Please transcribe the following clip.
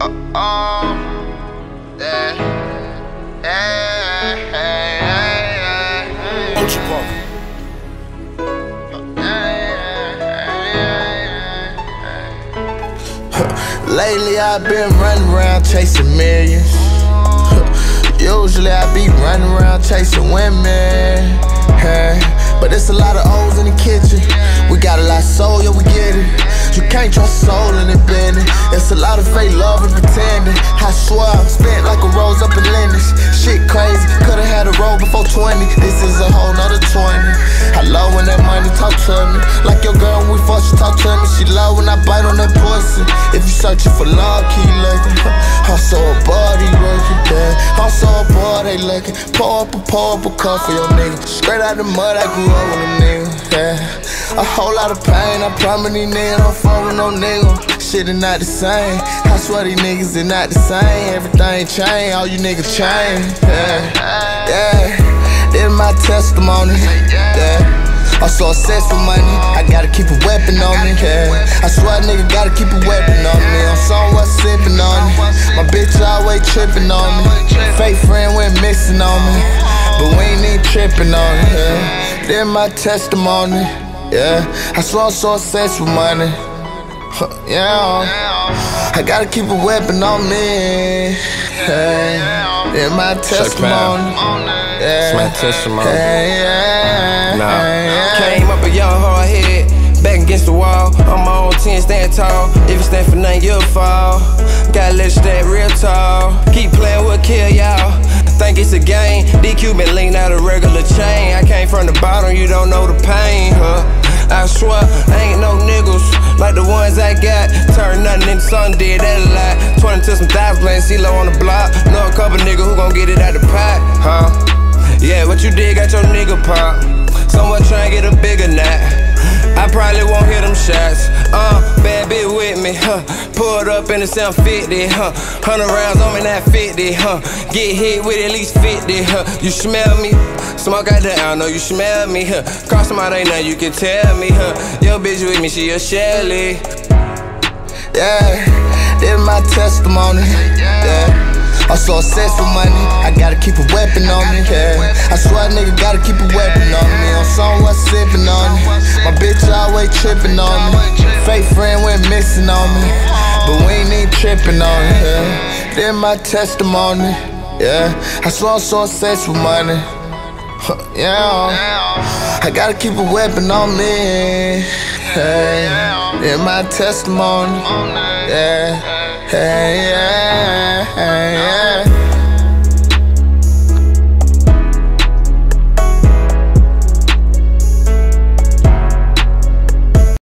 Yeah. Ultra Park. Lately I've been running around chasing millions. Usually I be running around chasing women. But it's a lot of O's in the kitchen. We got a lot of soul, yeah, we get it. You can't trust soul in it, bending. It's a lot of fake love and pretending. I swear I'm spent like a rose up in Lindy's. Shit crazy, could've had a roll before 20. This is a whole nother 20. I love when that money talk to me. Like your girl when we fuck, she talk to me. She love when I bite on that pussy. If you searching for love, keep looking. I'm so bored, he working, yeah. I'm so bored, they looking. Pour up a cup for your nigga. Straight out the mud, I grew up with a nigga, yeah. A whole lot of pain, I promise these niggas don't fuck with no nigga. Shit is not the same. I swear these niggas is not the same. Everything changed, all you niggas change, yeah. Yeah, this is my testimony, yeah. I'm so obsessed with money, I gotta keep a weapon on me, yeah. I swear a nigga gotta keep a weapon on me. I'm somewhat sipping on it. My bitch always tripping on me. Fake friend went missing on me, but we ain't even tripping on it, yeah. This is my testimony, yeah. I swear I'm so obsessed with money, yeah. I gotta keep a weapon on me, yeah. This is my testimony, yeah. It's my testimony. Yeah. Nah. Came up a young hard head, back against the wall. On my own 10, stand tall. If you stand for nothing, you'll fall. Gotta let you stand real tall. Keep playing, we'll kill y'all. Think it's a game. DQ been linked out a regular chain. I came from the bottom, you don't know the pain, huh? I swear, ain't no niggas like the ones I got. Turn nothing into something, did that a lot. 20 to some thighs playing CeeLo on the block. Know a couple niggas who gon' get it out the pot, huh? Yeah, what you did got your nigga pop. Someone tryna get a bigger knot. I probably won't hit them shots. Bad bitch with me, huh? Pulled up in the 750, huh? 100 rounds on me, not 50, huh? Get hit with at least 50, huh? You smell me? Smoke out there, I know you smell me, huh? Cross them out, ain't nothing you can tell me, huh? Yo bitch with me, she a Shelly. Yeah, this is my testimony, yeah. I'm so obsessed with money, I gotta keep a weapon on me, yeah. I swear a nigga gotta keep a weapon on me. I'm somewhat sipping on it. My bitch always tripping on me. Fake friend went missing on me, but we ain't even tripping on it, yeah. This is my testimony, yeah. I swear I'm so obsessed with money, yeah. I gotta keep a weapon on me, yeah. This is my testimony, yeah. Hey, yeah.